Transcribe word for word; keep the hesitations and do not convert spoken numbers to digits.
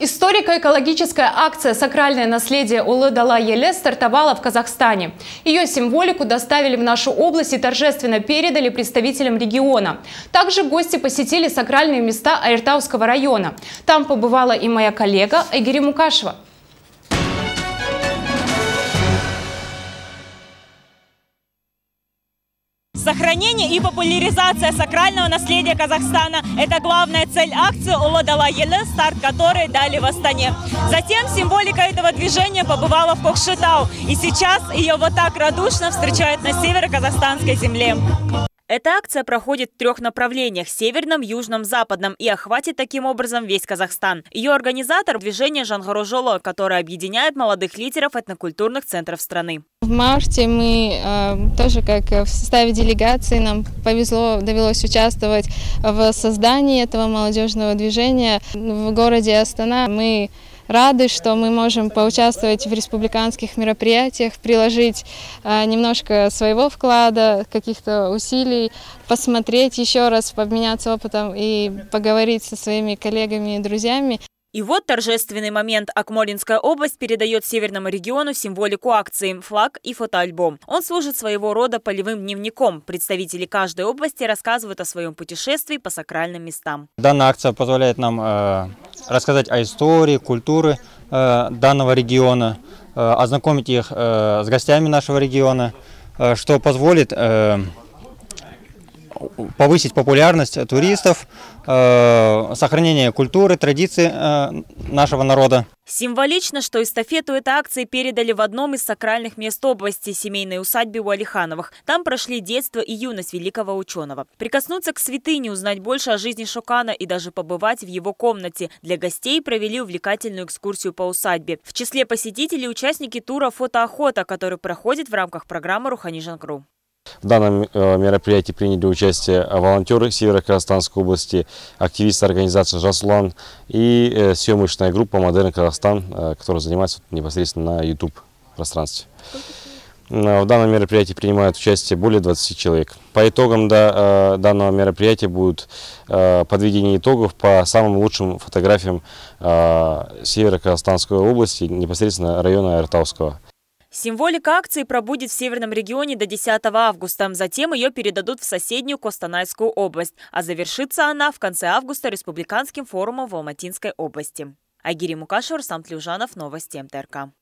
Историко-экологическая акция «Сакральное наследие Улы Дала Еле» стартовала в Казахстане. Ее символику доставили в нашу область и торжественно передали представителям региона. Также гости посетили сакральные места Айыртауского района. Там побывала и моя коллега Айгири Мукашева. Сохранение и популяризация сакрального наследия Казахстана – это главная цель акции «Улы Дала Еле», старт которой дали в Астане. Затем символика этого движения побывала в Кокшетау, и сейчас ее вот так радушно встречают на северо-казахстанской земле. Эта акция проходит в трех направлениях – северном, южном, западном, и охватит таким образом весь Казахстан. Ее организатор – движение Жангарожоло, которое объединяет молодых лидеров этнокультурных центров страны. В марте мы э, тоже как в составе делегации нам повезло, довелось участвовать в создании этого молодежного движения в городе Астана. Мы рады, что мы можем поучаствовать в республиканских мероприятиях, приложить э, немножко своего вклада, каких-то усилий, посмотреть еще раз, обменяться опытом и поговорить со своими коллегами и друзьями. И вот торжественный момент. Акмолинская область передает северному региону символику акции – флаг и фотоальбом. Он служит своего рода полевым дневником. Представители каждой области рассказывают о своем путешествии по сакральным местам. Данная акция позволяет нам э, рассказать о истории, культуре э, данного региона, э, ознакомить их э, с гостями нашего региона, э, что позволит э, повысить популярность туристов, э, сохранение культуры, традиций э, нашего народа. Символично, что эстафету этой акции передали в одном из сакральных мест области – семейной усадьбе у Алихановых. Там прошли детство и юность великого ученого. Прикоснуться к святыне, узнать больше о жизни Шокана и даже побывать в его комнате. Для гостей провели увлекательную экскурсию по усадьбе. В числе посетителей участники тура «Фотоохота», который проходит в рамках программы «Рухани Жанкру». В данном мероприятии приняли участие волонтеры Северо-Казахстанской области, активисты организации «Жасулан» и съемочная группа «Модерн Казахстан», которая занимается непосредственно на YouTube-пространстве. В данном мероприятии принимают участие более двадцати человек. По итогам данного мероприятия будет подведение итогов по самым лучшим фотографиям Северо-Казахстанской области, непосредственно района Айыртауского. Символика акции пробудет в северном регионе до десятого августа. Затем ее передадут в соседнюю Костанайскую область. А завершится она в конце августа республиканским форумом в Алматинской области. Айгири Мукашева, Рустам Тлеужанов, новости МТРК.